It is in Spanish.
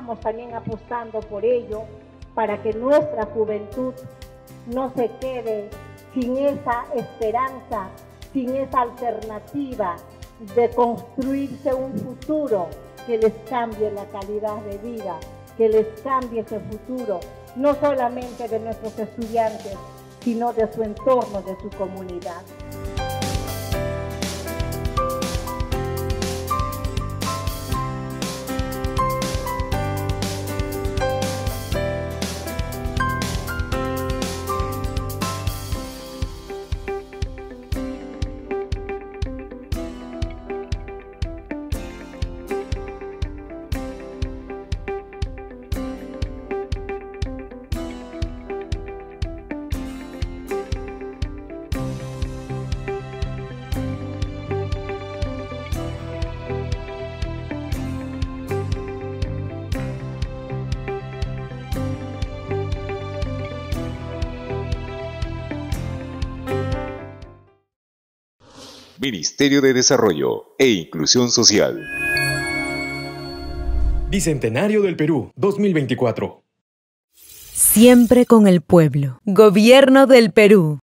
estamos también apostando por ello, para que nuestra juventud no se quede sin esa esperanza, sin esa alternativa de construirse un futuro que les cambie la calidad de vida, que les cambie ese futuro, no solamente de nuestros estudiantes, sino de su entorno, de su comunidad. Ministerio de Desarrollo e Inclusión Social. Bicentenario del Perú, 2024. Siempre con el pueblo. Gobierno del Perú.